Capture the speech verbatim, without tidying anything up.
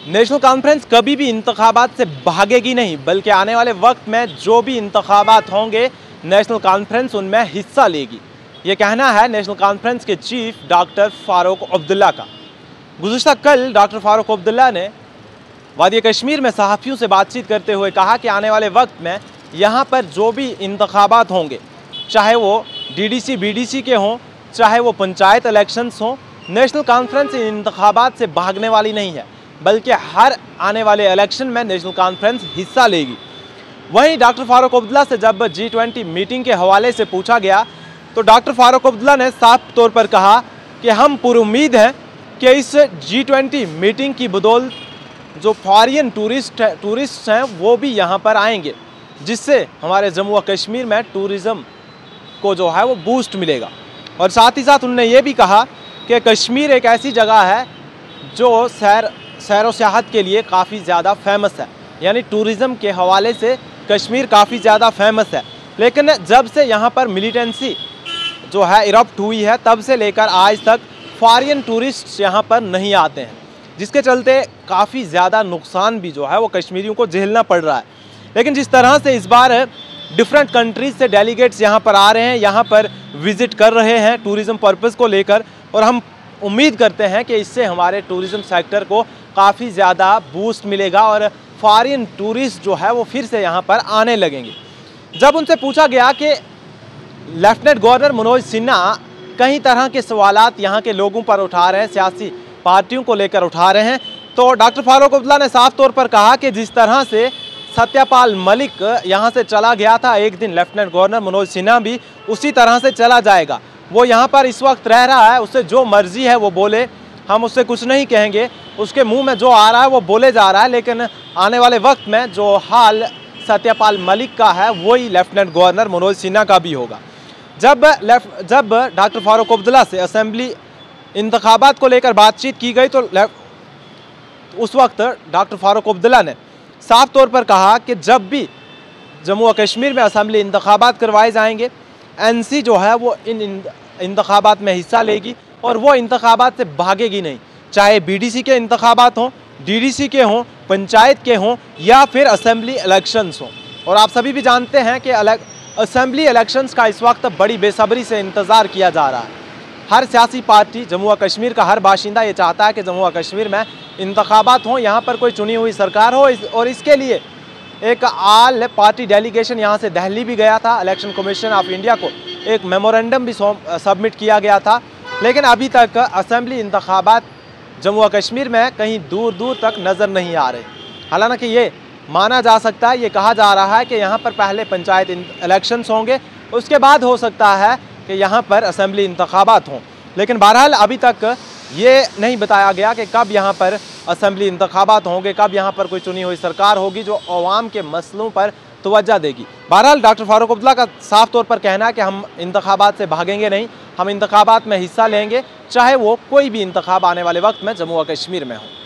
National conference कभी भी इंतखाबात से भागेगी नहीं, बल्कि आने वाले वक्त में जो भी इंतखाबात होंगे नेशनल कॉन्फ्रेंस उनमें हिस्सा लेगी। ये कहना है नेशनल कॉन्फ्रेंस के चीफ डॉक्टर फारूक अब्दुल्ला का। गुज़िश्ता कल डॉक्टर फारूक अब्दुल्ला ने वादी कश्मीर में सहाफ़ियों से बातचीत करते हुए कहा कि आने वाले वक्त में यहाँ पर जो भी इंतखाबात होंगे, चाहे वो D D C B D C के हों, चाहे वो पंचायत इलेक्शंस हों, नेशनल कॉन्फ्रेंस इन इंतखाबात से भागने वाली नहीं है, बल्कि हर आने वाले इलेक्शन में नेशनल कॉन्फ्रेंस हिस्सा लेगी। वहीं डॉक्टर फारूक अब्दुल्ला से जब जी ट्वेंटी मीटिंग के हवाले से पूछा गया तो डॉक्टर फारूक अब्दुल्ला ने साफ तौर पर कहा कि हम पुरुम्मीद हैं कि इस जी ट्वेंटी मीटिंग की बदौलत जो फॉरेन टूरिस्ट टूरिस्ट हैं वो भी यहाँ पर आएंगे, जिससे हमारे जम्मू व कश्मीर में टूरिज़म को जो है वो बूस्ट मिलेगा। और साथ ही साथ उन्होंने ये भी कहा कि कश्मीर एक ऐसी जगह है जो सैर सैर व सियाहत के लिए काफ़ी ज़्यादा फेमस है, यानी टूरिज़म के हवाले से कश्मीर काफ़ी ज़्यादा फेमस है। लेकिन जब से यहाँ पर मिलिटेंसी जो है इरप्ट हुई है, तब से लेकर आज तक फॉरेन टूरिस्ट यहाँ पर नहीं आते हैं, जिसके चलते काफ़ी ज़्यादा नुकसान भी जो है वो कश्मीरियों को झेलना पड़ रहा है। लेकिन जिस तरह से इस बार डिफरेंट कंट्रीज़ से डेलीगेट्स यहाँ पर आ रहे हैं, यहाँ पर विज़िट कर रहे हैं टूरिज़म पर्पज़ को लेकर, और हम उम्मीद करते हैं कि इससे हमारे टूरिज़म सेक्टर को काफ़ी ज़्यादा बूस्ट मिलेगा और फॉरेन टूरिस्ट जो है वो फिर से यहाँ पर आने लगेंगे। जब उनसे पूछा गया कि लेफ्टिनेंट गवर्नर मनोज सिन्हा कई तरह के सवालात यहाँ के लोगों पर उठा रहे हैं, सियासी पार्टियों को लेकर उठा रहे हैं, तो डॉक्टर फारूक अब्दुल्ला ने साफ तौर पर कहा कि जिस तरह से सत्यपाल मलिक यहाँ से चला गया था एक दिन, लेफ्टिनेंट गवर्नर मनोज सिन्हा भी उसी तरह से चला जाएगा। वो यहाँ पर इस वक्त रह रहा है, उससे जो मर्जी है वो बोले, हम उससे कुछ नहीं कहेंगे, उसके मुंह में जो आ रहा है वो बोले जा रहा है। लेकिन आने वाले वक्त में जो हाल सत्यपाल मलिक का है वही लेफ्टिनेंट गवर्नर मनोज सिन्हा का भी होगा। जब लेफ्ट जब डॉक्टर फारूक अब्दुल्ला से असेंबली इंतखाबात को लेकर बातचीत की गई तो उस वक्त डॉक्टर फारूक अब्दुल्ला ने साफ तौर पर कहा कि जब भी जम्मू व कश्मीर में असेंबली इंतखाबात करवाए जाएंगे, एन सी जो है वो इन इंतखाबात में हिस्सा लेगी और वो इंतखाबात से भागेगी नहीं, चाहे बी डी सी के इंतखाबात हों, डी डी सी के हों, पंचायत के हों या फिर असेंबली इलेक्शंस हों। और आप सभी भी जानते हैं कि असेंबली इलेक्शंस का इस वक्त बड़ी बेसब्री से इंतज़ार किया जा रहा है। हर सियासी पार्टी, जम्मू व कश्मीर का हर बाशिंदा ये चाहता है कि जम्मू व कश्मीर में इंतखाबात हों, यहाँ पर कोई चुनी हुई सरकार हो, इस, और इसके लिए एक आल पार्टी डेलीगेशन यहाँ से दिल्ली भी गया था। इलेक्शन कमीशन ऑफ इंडिया को एक मेमोरेंडम भी सबमिट किया गया था, लेकिन अभी तक असेंबली इंतखाबात जम्मू व कश्मीर में कहीं दूर दूर तक नज़र नहीं आ रहे। हालांकि ये माना जा सकता है, ये कहा जा रहा है कि यहाँ पर पहले पंचायत इलेक्शंस होंगे, उसके बाद हो सकता है कि यहाँ पर असेंबली इंतखाबात हों। लेकिन बहरहाल अभी तक ये नहीं बताया गया कि कब यहाँ पर असेंबली इंतखाबात होंगे, कब यहाँ पर कोई चुनी हुई सरकार होगी जो अवाम के मसलों पर तवज्जो देगी। बहरहाल डॉक्टर फारूक अब्दुल्ला का साफ तौर पर कहना है कि हम इंतखाबात से भागेंगे नहीं, हम इंतखाबात में हिस्सा लेंगे, चाहे वो कोई भी इंतखाब आने वाले वक्त में जम्मू व कश्मीर में हो।